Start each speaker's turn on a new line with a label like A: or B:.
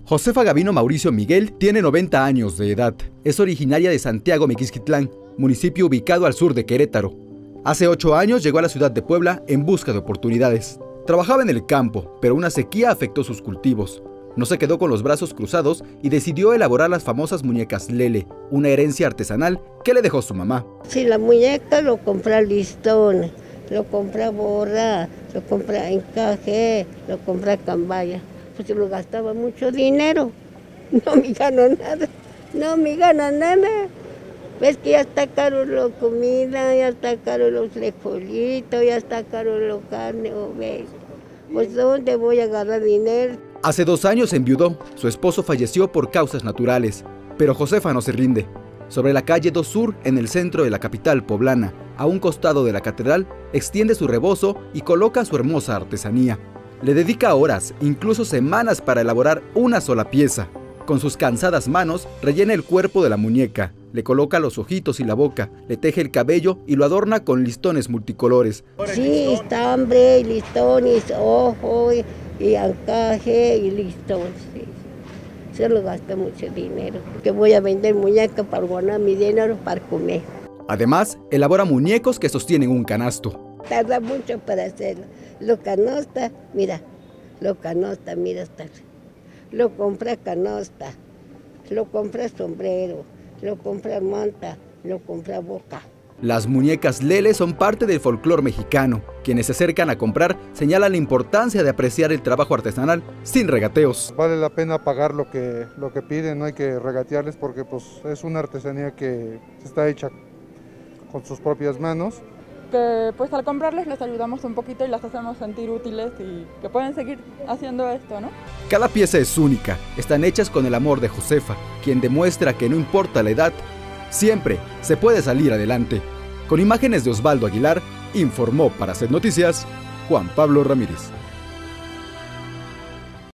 A: Josefa Gavino Mauricio Miguel tiene 90 años de edad. Es originaria de Santiago Miquisquitlán, municipio ubicado al sur de Querétaro. Hace 8 años llegó a la ciudad de Puebla en busca de oportunidades. Trabajaba en el campo, pero una sequía afectó sus cultivos. No se quedó con los brazos cruzados y decidió elaborar las famosas muñecas Lele, una herencia artesanal que le dejó su mamá.
B: Si la muñeca lo compra listón, lo compra borra, lo compra encaje, lo compra cambaya. Pues lo gastaba mucho dinero, no me gano nada, no me gano nada. Ves que ya está caro la comida, ya está caro los frijolitos, ya está caro la carne, ¿ves? Pues ¿dónde voy a agarrar dinero?
A: Hace 2 años enviudó, su esposo falleció por causas naturales, pero Josefa no se rinde. Sobre la calle 2 Sur, en el centro de la capital poblana, a un costado de la catedral, extiende su rebozo y coloca su hermosa artesanía. Le dedica horas, incluso semanas, para elaborar una sola pieza. Con sus cansadas manos, rellena el cuerpo de la muñeca, le coloca los ojitos y la boca, le teje el cabello y lo adorna con listones multicolores.
B: Sí, estambre, listones, ojo, y encaje y listón, sí. Se lo gasta mucho dinero, que voy a vender muñecas para ganar mi dinero para comer.
A: Además, elabora muñecos que sostienen un canasto.
B: Tarda mucho para hacerlo. Lo canosta, mira, está. Lo compra canosta, lo compra sombrero, lo compra manta, lo compra boca.
A: Las muñecas Lele son parte del folclore mexicano. Quienes se acercan a comprar señalan la importancia de apreciar el trabajo artesanal sin regateos.
C: Vale la pena pagar lo que piden, no hay que regatearles porque pues, es una artesanía que está hecha con sus propias manos.
D: Que pues al comprarles les ayudamos un poquito y las hacemos sentir útiles y que pueden seguir haciendo esto, ¿no?
A: Cada pieza es única, están hechas con el amor de Josefa, quien demuestra que no importa la edad, siempre se puede salir adelante. Con imágenes de Osvaldo Aguilar, informó para Hacer Noticias, Juan Pablo Ramírez.